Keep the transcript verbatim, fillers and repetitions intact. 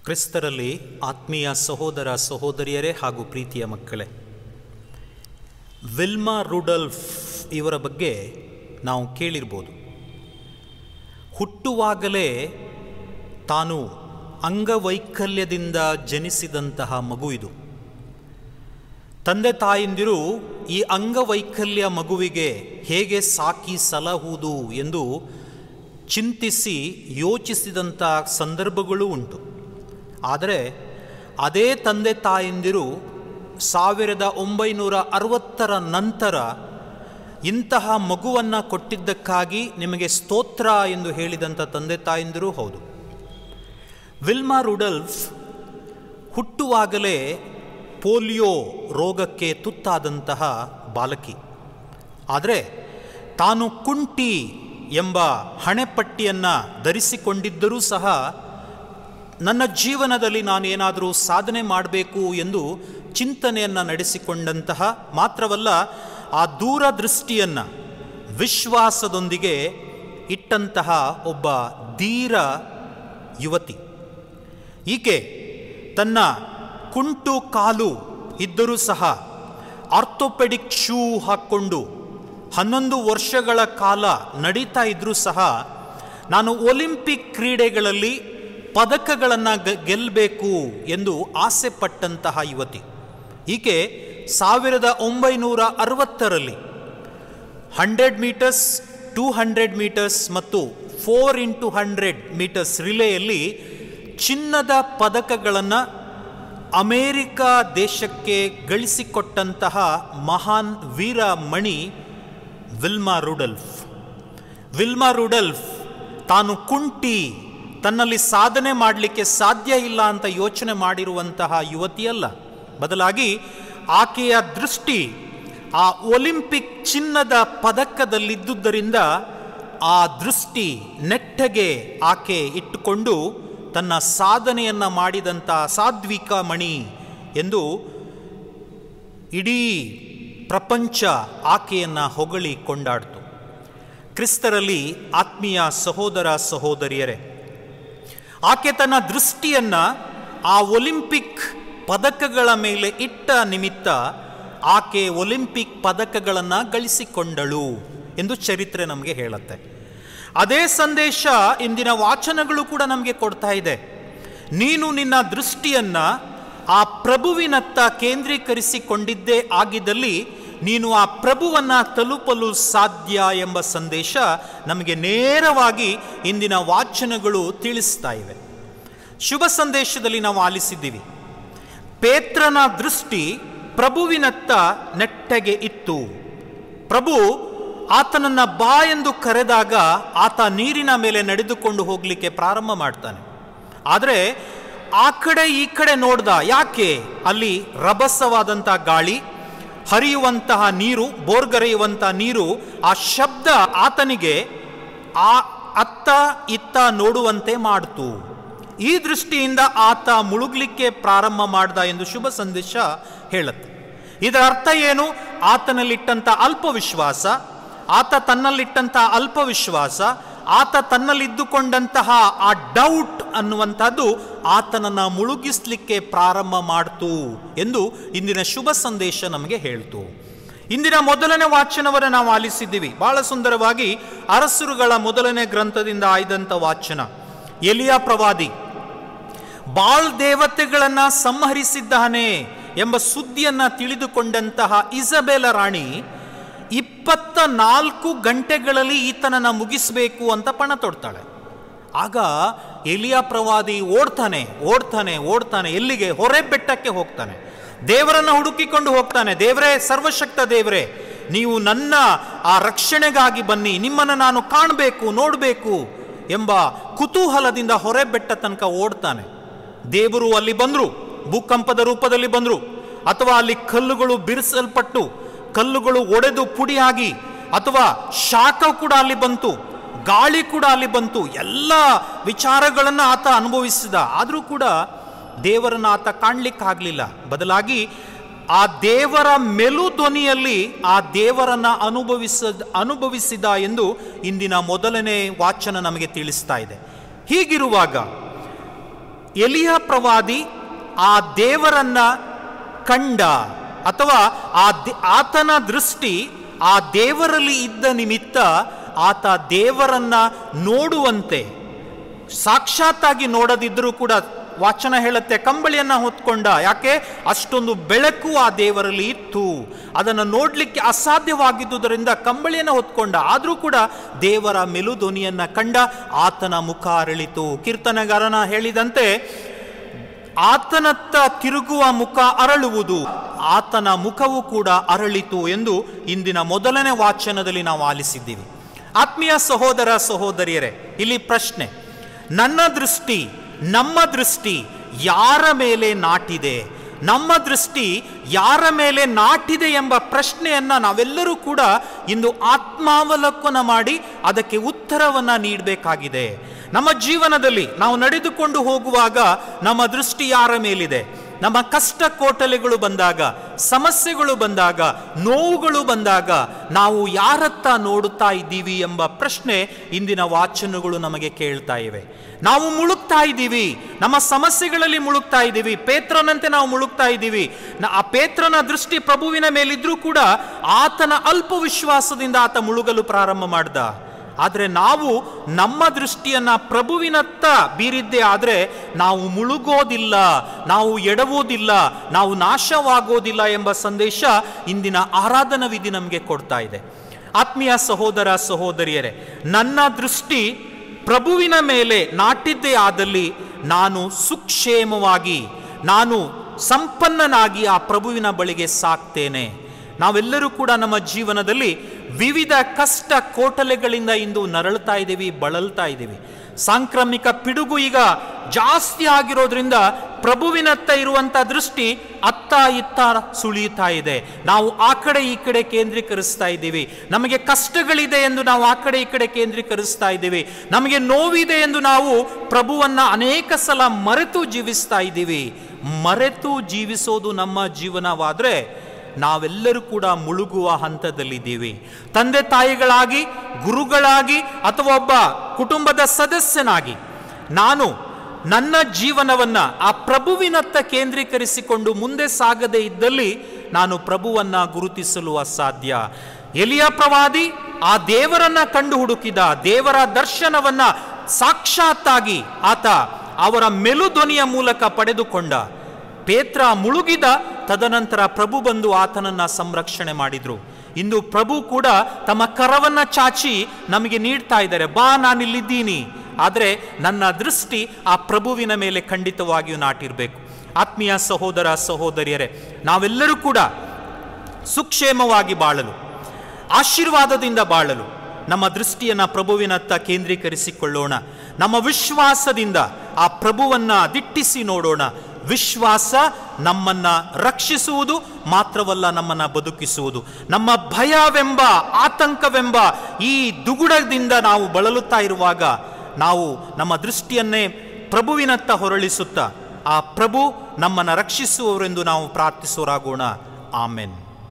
ಕ್ರಿಸ್ತರಲ್ಲಿ ಆತ್ಮೀಯ ಸಹೋದರ ಸಹೋದರಿಯರೇ ಹಾಗೂ ಪ್ರೀತಿಯ ಮಕ್ಕಳೇ, ವಿಲ್ಮಾ ರುಡಾಲ್ಫ್ ಇವರ ಬಗ್ಗೆ ನಾವು ಕೇಳಿರ್ಬೋದು. ಹುಟ್ಟುವಾಗಲೇ ತಾನು ಅಂಗವೈಕಲ್ಯದಿಂದ ಜನಿಸಿದಂತಹ ಮಗು ಇದು. ತಂದೆ ತಾಯಂದಿರು ಈ ಅಂಗವೈಕಲ್ಯ ಮಗುವಿಗೆ ಹೇಗೆ ಸಾಕಿ ಸಲಹುವುದು ಎಂದು ಚಿಂತಿಸಿ ಯೋಚಿಸಿದಂಥ ಸಂದರ್ಭಗಳೂ ಉಂಟು. ಆದರೆ ಅದೇ ತಂದೆ ತಾಯಂದಿರು ಸಾವಿರದ ಒಂಬೈನೂರ ಅರವತ್ತರ ನಂತರ ಇಂತಹ ಮಗುವನ್ನು ಕೊಟ್ಟಿದ್ದಕ್ಕಾಗಿ ನಿಮಗೆ ಸ್ತೋತ್ರ ಎಂದು ಹೇಳಿದಂಥ ತಂದೆ ತಾಯಂದಿರೂ ಹೌದು. ವಿಲ್ಮಾ ರುಡಾಲ್ಫ್ ಹುಟ್ಟುವಾಗಲೇ ಪೋಲಿಯೋ ರೋಗಕ್ಕೆ ತುತ್ತಾದಂತಹ ಬಾಲಕಿ. ಆದರೆ ತಾನು ಕುಂಟಿ ಎಂಬ ಹಣೆಪಟ್ಟಿಯನ್ನು ಧರಿಸಿಕೊಂಡಿದ್ದರೂ ಸಹ ನನ್ನ ಜೀವನದಲ್ಲಿ ನಾನೇನಾದರೂ ಸಾಧನೆ ಮಾಡಬೇಕು ಎಂದು ಚಿಂತನೆಯನ್ನು ನಡೆಸಿಕೊಂಡಂತಹ, ಮಾತ್ರವಲ್ಲ ಆ ದೂರದೃಷ್ಟಿಯನ್ನು ವಿಶ್ವಾಸದೊಂದಿಗೆ ಇಟ್ಟಂತಹ ಒಬ್ಬ ಧೀರ ಯುವತಿ. ಈಕೆ ತನ್ನ ಕುಂಟು ಕಾಲು ಇದ್ದರೂ ಸಹ ಆರ್ಥೋಪೆಡಿಕ್ ಶೂ ಹಾಕ್ಕೊಂಡು ಹನ್ನೊಂದು ವರ್ಷಗಳ ಕಾಲ ನಡೀತಾ ಇದ್ದರೂ ಸಹ ನಾನು ಒಲಿಂಪಿಕ್ ಕ್ರೀಡೆಗಳಲ್ಲಿ ಪದಕಗಳನ್ನು ಗೆಲ್ಲಬೇಕು ಎಂದು ಆಸೆ ಪಟ್ಟಂತಹ ಯುವತಿ. ಈಕೆ ಸಾವಿರದ ಒಂಬೈನೂರ ಅರವತ್ತರಲ್ಲಿ hundred metres, two hundred metres ಮತ್ತು ಫೋರ್ ಇಂಟು ಹಂಡ್ರೆಡ್ ಮೀಟರ್ಸ್ ರಿಲೇಯಲ್ಲಿ ಚಿನ್ನದ ಪದಕಗಳನ್ನು ಅಮೇರಿಕ ದೇಶಕ್ಕೆ ಗಳಿಸಿಕೊಟ್ಟಂತಹ ಮಹಾನ್ ವೀರಮಣಿ ವಿಲ್ಮಾ ರುಡಾಲ್ಫ್. ವಿಲ್ಮಾ ರುಡಾಲ್ಫ್ ತಾನು ಕುಂಟಿ, ತನ್ನಲ್ಲಿ ಸಾಧನೆ ಮಾಡಲಿಕ್ಕೆ ಸಾಧ್ಯ ಇಲ್ಲ ಅಂತ ಯೋಚನೆ ಮಾಡಿರುವಂತಹ ಯುವತಿಯಲ್ಲ. ಬದಲಾಗಿ ಆಕೆಯ ದೃಷ್ಟಿ ಆ ಒಲಿಂಪಿಕ್ ಚಿನ್ನದ ಪದಕದಲ್ಲಿದ್ದುದರಿಂದ ಆ ದೃಷ್ಟಿ ನೆಟ್ಟಗೆ ಆಕೆ ಇಟ್ಟುಕೊಂಡು ತನ್ನ ಸಾಧನೆಯನ್ನು ಮಾಡಿದಂಥ ಸಾತ್ವಿಕ ಮಣಿ ಎಂದು ಇಡೀ ಪ್ರಪಂಚ ಆಕೆಯನ್ನು ಹೊಗಳಿ ಕೊಂಡಾಡ್ತು. ಕ್ರಿಸ್ತರಲ್ಲಿ ಆತ್ಮೀಯ ಸಹೋದರ ಸಹೋದರಿಯರೇ, ಆಕೆ ತನ್ನ ದೃಷ್ಟಿಯನ್ನು ಆ ಒಲಿಂಪಿಕ್ ಪದಕಗಳ ಮೇಲೆ ಇಟ್ಟ ನಿಮಿತ್ತ ಆಕೆ ಒಲಿಂಪಿಕ್ ಪದಕಗಳನ್ನು ಗಳಿಸಿಕೊಂಡಳು ಎಂದು ಚರಿತ್ರೆ ನಮಗೆ ಹೇಳುತ್ತೆ. ಅದೇ ಸಂದೇಶ ಇಂದಿನ ವಾಚನಗಳು ಕೂಡ ನಮಗೆ ಕೊಡ್ತಾ ಇದೆ. ನೀನು ನಿನ್ನ ದೃಷ್ಟಿಯನ್ನು ಆ ಪ್ರಭುವಿನತ್ತ ಕೇಂದ್ರೀಕರಿಸಿಕೊಂಡಿದ್ದೇ ಆಗಿದ್ದಲ್ಲಿ ನೀನು ಆ ಪ್ರಭುವನ್ನು ತಲುಪಲು ಸಾಧ್ಯ ಎಂಬ ಸಂದೇಶ ನಮಗೆ ನೇರವಾಗಿ ಇಂದಿನ ವಾಚನಗಳು ತಿಳಿಸ್ತಾ ಇವೆ. ಶುಭ ಸಂದೇಶದಲ್ಲಿ ನಾವು ಆಲಿಸಿದ್ದೀವಿ, ಪೇತ್ರನ ದೃಷ್ಟಿ ಪ್ರಭುವಿನತ್ತ ನೆಟ್ಟಗೆ ಇತ್ತು. ಪ್ರಭು ಆತನನ್ನು ಬಾ ಎಂದು ಕರೆದಾಗ ಆತ ನೀರಿನ ಮೇಲೆ ನಡೆದುಕೊಂಡು ಹೋಗಲಿಕ್ಕೆ ಪ್ರಾರಂಭ ಮಾಡ್ತಾನೆ. ಆದರೆ ಆ ಕಡೆ ಈ ಕಡೆ ನೋಡ್ದ. ಯಾಕೆ? ಅಲ್ಲಿ ರಭಸವಾದಂಥ ಗಾಳಿ, ಹರಿಯುವಂತಹ ನೀರು, ಬೋರ್ಗರೆಯುವಂತಹ ನೀರು, ಆ ಶಬ್ದ ಆತನಿಗೆ ಆ ಅತ್ತ ಇತ್ತ ನೋಡುವಂತೆ ಮಾಡಿತು. ಈ ದೃಷ್ಟಿಯಿಂದ ಆತ ಮುಳುಗಲಿಕ್ಕೆ ಪ್ರಾರಂಭ ಮಾಡ್ದ ಎಂದು ಶುಭ ಸಂದೇಶ ಹೇಳುತ್ತೆ. ಇದರ ಅರ್ಥ ಏನು? ಆತನಲ್ಲಿಟ್ಟಂಥ ಅಲ್ಪವಿಶ್ವಾಸ, ಆತ ತನ್ನಲ್ಲಿಟ್ಟಂತಹ ಅಲ್ಪವಿಶ್ವಾಸ, ಆತ ತನ್ನಲ್ಲಿದ್ದುಕೊಂಡಂತಹ ಆ ಡೌಟ್ ಅನ್ನುವಂಥದ್ದು ಆತನನ್ನು ಮುಳುಗಿಸ್ಲಿಕ್ಕೆ ಪ್ರಾರಂಭ ಮಾಡ್ತು ಎಂದು ಇಂದಿನ ಶುಭ ಸಂದೇಶ ನಮಗೆ ಹೇಳ್ತು. ಇಂದಿನ ಮೊದಲನೇ ವಾಚನವನ್ನು ನಾವು ಆಲಿಸಿದ್ದೀವಿ. ಬಹಳ ಸುಂದರವಾಗಿ ಅರಸರುಗಳ ಮೊದಲನೇ ಗ್ರಂಥದಿಂದ ಆಯ್ದಂಥ ವಾಚನ. ಎಲಿಯಾ ಪ್ರವಾದಿ ಬಾಳ್ ದೇವತೆಗಳನ್ನು ಸಂಹರಿಸಿದ್ದಾನೆ ಎಂಬ ಸುದ್ದಿಯನ್ನು ತಿಳಿದುಕೊಂಡಂತಹ ಇಸಬೇಲ ರಾಣಿ ಇಪ್ಪತ್ತ ನಾಲ್ಕು ಗಂಟೆಗಳಲ್ಲಿ ಈತನನ್ನು ಮುಗಿಸಬೇಕು ಅಂತ ಪಣ ತೊಡ್ತಾಳೆ. ಆಗ ಎಲಿಯಾ ಪ್ರವಾದಿ ಓಡ್ತಾನೆ ಓಡ್ತಾನೆ ಓಡ್ತಾನೆ ಎಲ್ಲಿಗೆ? ಹೊರೆ ಬೆಟ್ಟಕ್ಕೆ ಹೋಗ್ತಾನೆ. ದೇವರನ್ನು ಹುಡುಕಿಕೊಂಡು ಹೋಗ್ತಾನೆ. ದೇವರೇ, ಸರ್ವಶಕ್ತ ದೇವರೇ, ನೀವು ನನ್ನ ಆ ರಕ್ಷಣೆಗಾಗಿ ಬನ್ನಿ, ನಿಮ್ಮನ್ನು ನಾನು ಕಾಣಬೇಕು, ನೋಡಬೇಕು ಎಂಬ ಕುತೂಹಲದಿಂದ ಹೊರೆ ಬೆಟ್ಟ ತನಕ ಓಡ್ತಾನೆ. ದೇವರು ಅಲ್ಲಿ ಬಂದರು, ಭೂಕಂಪದ ರೂಪದಲ್ಲಿ ಬಂದರು, ಅಥವಾ ಅಲ್ಲಿ ಕಲ್ಲುಗಳು ಬಿರಿಸಲ್ಪಟ್ಟು ಕಲ್ಲುಗಳು ಒಡೆದು ಪುಡಿಯಾಗಿ, ಅಥವಾ ಶಾಖ ಕೂಡ ಅಲ್ಲಿ ಬಂತು, ಗಾಳಿ ಕೂಡ ಅಲ್ಲಿ ಬಂತು. ಎಲ್ಲ ವಿಚಾರಗಳನ್ನು ಆತ ಅನುಭವಿಸಿದ. ಆದರೂ ಕೂಡ ದೇವರನ್ನು ಆತ ಕಾಣಲಿಕ್ಕಾಗಲಿಲ್ಲ. ಬದಲಾಗಿ ಆ ದೇವರ ಮೆಲು ಧ್ವನಿಯಲ್ಲಿ ಆ ದೇವರನ್ನು ಅನುಭವಿಸ ಅನುಭವಿಸಿದ ಎಂದು ಇಂದಿನ ಮೊದಲನೇ ವಾಚನ ನಮಗೆ ತಿಳಿಸ್ತಾ ಇದೆ. ಹೀಗಿರುವಾಗ ಎಲಿಯ ಪ್ರವಾದಿ ಆ ದೇವರನ್ನ ಕಂಡ, ಅಥವಾ ಆ ಆತನ ದೃಷ್ಟಿ ಆ ದೇವರಲ್ಲಿ ಇದ್ದ ನಿಮಿತ್ತ ಆತ ದೇವರನ್ನ ನೋಡುವಂತೆ, ಸಾಕ್ಷಾತ್ತಾಗಿ ನೋಡದಿದ್ದರೂ ಕೂಡ ವಾಚನ ಹೇಳುತ್ತೆ ಕಂಬಳಿಯನ್ನ ಹೊತ್ಕೊಂಡ. ಯಾಕೆ? ಅಷ್ಟೊಂದು ಬೆಳಕು ಆ ದೇವರಲ್ಲಿ ಇತ್ತು, ಅದನ್ನು ನೋಡ್ಲಿಕ್ಕೆ ಅಸಾಧ್ಯವಾಗಿದ್ದುದರಿಂದ ಕಂಬಳಿಯನ್ನು ಹೊತ್ಕೊಂಡ. ಆದರೂ ಕೂಡ ದೇವರ ಮೆಲುಧ್ವನಿಯನ್ನ ಕಂಡ, ಆತನ ಮುಖ ಅರಳಿತು. ಕೀರ್ತನೆಗಾರನ ಹೇಳಿದಂತೆ ಆತನತ್ತ ತಿರುಗುವ ಮುಖ ಅರಳುವುದು, ಆತನ ಮುಖವು ಕೂಡ ಅರಳಿತು ಎಂದು ಇಂದಿನ ಮೊದಲನೇ ವಾಚನದಲ್ಲಿ ನಾವು ಆಲಿಸಿದ್ದೀವಿ. ಆತ್ಮೀಯ ಸಹೋದರ ಸಹೋದರಿಯರೇ, ಇಲ್ಲಿ ಪ್ರಶ್ನೆ, ನನ್ನ ದೃಷ್ಟಿ, ನಮ್ಮ ದೃಷ್ಟಿ ಯಾರ ಮೇಲೆ ನಾಟಿದೆ? ನಮ್ಮ ದೃಷ್ಟಿ ಯಾರ ಮೇಲೆ ನಾಟಿದೆ ಎಂಬ ಪ್ರಶ್ನೆಯನ್ನ ನಾವೆಲ್ಲರೂ ಕೂಡ ಇಂದು ಆತ್ಮಾವಲೋಕನ ಮಾಡಿ ಅದಕ್ಕೆ ಉತ್ತರವನ್ನ ನೀಡಬೇಕಾಗಿದೆ. ನಮ್ಮ ಜೀವನದಲ್ಲಿ ನಾವು ನಡೆದುಕೊಂಡು ಹೋಗುವಾಗ ನಮ್ಮ ದೃಷ್ಟಿ ಯಾರ ಮೇಲಿದೆ? ನಮ್ಮ ಕಷ್ಟ ಕೋಟಲೆಗಳು ಬಂದಾಗ, ಸಮಸ್ಯೆಗಳು ಬಂದಾಗ, ನೋವುಗಳು ಬಂದಾಗ ನಾವು ಯಾರತ್ತ ನೋಡುತ್ತಾ ಇದ್ದೀವಿ ಎಂಬ ಪ್ರಶ್ನೆ ಇಂದಿನ ವಾಚನಗಳು ನಮಗೆ ಕೇಳ್ತಾ ಇವೆ. ನಾವು ಮುಳುಗ್ತಾ ಇದ್ದೀವಿ, ನಮ್ಮ ಸಮಸ್ಯೆಗಳಲ್ಲಿ ಮುಳುಗ್ತಾ ಇದ್ದೀವಿ, ಪೇತ್ರನಂತೆ ನಾವು ಮುಳುಗ್ತಾ ಇದ್ದೀವಿ. ಆ ಪೇತ್ರನ ದೃಷ್ಟಿ ಪ್ರಭುವಿನ ಮೇಲಿದ್ರೂ ಕೂಡ ಆತನ ಅಲ್ಪ ವಿಶ್ವಾಸದಿಂದ ಆತ ಮುಳುಗಲು ಪ್ರಾರಂಭ ಮಾಡ್ದ. ಆದರೆ ನಾವು ನಮ್ಮ ದೃಷ್ಟಿಯನ್ನ ಪ್ರಭುವಿನತ್ತ ಬೀರಿದ್ದೇ ಆದರೆ ನಾವು ಮುಳುಗೋದಿಲ್ಲ, ನಾವು ಎಡವುವುದಿಲ್ಲ, ನಾವು ನಾಶವಾಗೋದಿಲ್ಲ ಎಂಬ ಸಂದೇಶ ಇಂದಿನ ಆರಾಧನಾ ವಿಧಿ ನಮಗೆ ಕೊಡ್ತಾ ಇದೆ. ಆತ್ಮೀಯ ಸಹೋದರ ಸಹೋದರಿಯರೇ, ನನ್ನ ದೃಷ್ಟಿ ಪ್ರಭುವಿನ ಮೇಲೆ ನಾಟಿದ್ದೇ ಆದಲ್ಲಿ ನಾನು ಸುಕ್ಷೇಮವಾಗಿ, ನಾನು ಸಂಪನ್ನನಾಗಿ ಆ ಪ್ರಭುವಿನ ಬಳಿಗೆ ಸಾಕ್ತೇನೆ. ನಾವೆಲ್ಲರೂ ಕೂಡ ನಮ್ಮ ಜೀವನದಲ್ಲಿ ವಿವಿಧ ಕಷ್ಟ ಕೋಟಲೆಗಳಿಂದ ಇಂದು ನರಳ್ತಾ ಇದ್ದೀವಿ, ಬಳಲ್ತಾ ಇದ್ದೀವಿ. ಸಾಂಕ್ರಾಮಿಕ ಪಿಡುಗು ಈಗ ಜಾಸ್ತಿ ಆಗಿರೋದ್ರಿಂದ ಪ್ರಭುವಿನತ್ತ ಇರುವಂಥ ದೃಷ್ಟಿ ಅತ್ತ ಇತ್ತ ಸುಳಿಯುತ್ತಾ ಇದೆ. ನಾವು ಆ ಕಡೆ ಈ ಕಡೆ ಕೇಂದ್ರೀಕರಿಸ್ತಾ ಇದ್ದೀವಿ. ನಮಗೆ ಕಷ್ಟಗಳಿದೆ ಎಂದು ನಾವು ಆ ಕಡೆ ಈ ಕಡೆ ಕೇಂದ್ರೀಕರಿಸ್ತಾ ಇದ್ದೀವಿ. ನಮಗೆ ನೋವಿದೆ ಎಂದು ನಾವು ಪ್ರಭುವನ್ನ ಅನೇಕ ಸಲ ಮರೆತು ಜೀವಿಸ್ತಾ ಇದ್ದೀವಿ. ಮರೆತು ಜೀವಿಸೋದು ನಮ್ಮ ಜೀವನವಾದರೆ ನಾವೆಲ್ಲರೂ ಕೂಡ ಮುಳುಗುವ ಹಂತದಲ್ಲಿದ್ದೀವಿ. ತಂದೆ ತಾಯಿಗಳಾಗಿ, ಗುರುಗಳಾಗಿ, ಅಥವಾ ಒಬ್ಬ ಕುಟುಂಬದ ಸದಸ್ಯನಾಗಿ ನಾನು ನನ್ನ ಜೀವನವನ್ನ ಆ ಪ್ರಭುವಿನತ್ತ ಕೇಂದ್ರೀಕರಿಸಿಕೊಂಡು ಮುಂದೆ ಸಾಗದೇ ಇದ್ದಲ್ಲಿ ನಾನು ಪ್ರಭುವನ್ನ ಗುರುತಿಸಲು ಅಸಾಧ್ಯ. ಎಲಿಯ ಪ್ರವಾದಿ ಆ ದೇವರನ್ನ ಕಂಡು ಹುಡುಕಿದ, ದೇವರ ದರ್ಶನವನ್ನ ಸಾಕ್ಷಾತ್ತಾಗಿ ಆತ ಅವರ ಮೆಲುಧ್ವನಿಯ ಮೂಲಕ ಪಡೆದುಕೊಂಡ. ಪೇತ್ರ ಮುಳುಗಿದ, ತದನಂತರ ಪ್ರಭು ಬಂದು ಆತನನ್ನ ಸಂರಕ್ಷಣೆ ಮಾಡಿದ್ರು. ಇಂದು ಪ್ರಭು ಕೂಡ ತಮ್ಮ ಕರವನ್ನ ಚಾಚಿ ನಮಗೆ ನೀಡ್ತಾ ಇದ್ದಾರೆ, ಬಾ ನಾನಿಲ್ಲಿದ್ದೀನಿ. ಆದರೆ ನನ್ನ ದೃಷ್ಟಿ ಆ ಪ್ರಭುವಿನ ಮೇಲೆ ಖಂಡಿತವಾಗಿಯೂ ನಾಟಿರಬೇಕು. ಆತ್ಮೀಯ ಸಹೋದರ ಸಹೋದರಿಯರೇ, ನಾವೆಲ್ಲರೂ ಕೂಡ ಸುಕ್ಷೇಮವಾಗಿ ಬಾಳಲು, ಆಶೀರ್ವಾದದಿಂದ ಬಾಳಲು ನಮ್ಮ ದೃಷ್ಟಿಯನ್ನು ಪ್ರಭುವಿನತ್ತ ಕೇಂದ್ರೀಕರಿಸಿಕೊಳ್ಳೋಣ. ನಮ್ಮ ವಿಶ್ವಾಸದಿಂದ ಆ ಪ್ರಭುವನ್ನ ದಿಟ್ಟಿಸಿ ನೋಡೋಣ. ವಿಶ್ವಾಸ ನಮ್ಮನ್ನ ರಕ್ಷಿಸುವುದು ಮಾತ್ರವಲ್ಲ, ನಮ್ಮನ್ನ ಬದುಕಿಸುವುದು. ನಮ್ಮ ಭಯವೆಂಬ, ಆತಂಕವೆಂಬ ಈ ದುಗುಡದಿಂದ ನಾವು ಬಳಲುತ್ತಾ ಇರುವಾಗ ನಾವು ನಮ್ಮ ದೃಷ್ಟಿಯನ್ನೇ ಪ್ರಭುವಿನತ್ತ ಹೊರಳಿಸುತ್ತಾ ಆ ಪ್ರಭು ನಮ್ಮನ್ನು ರಕ್ಷಿಸುವವರೆಂದು ನಾವು ಪ್ರಾರ್ಥಿಸೋರಾಗೋಣ. ಆಮೆನ್.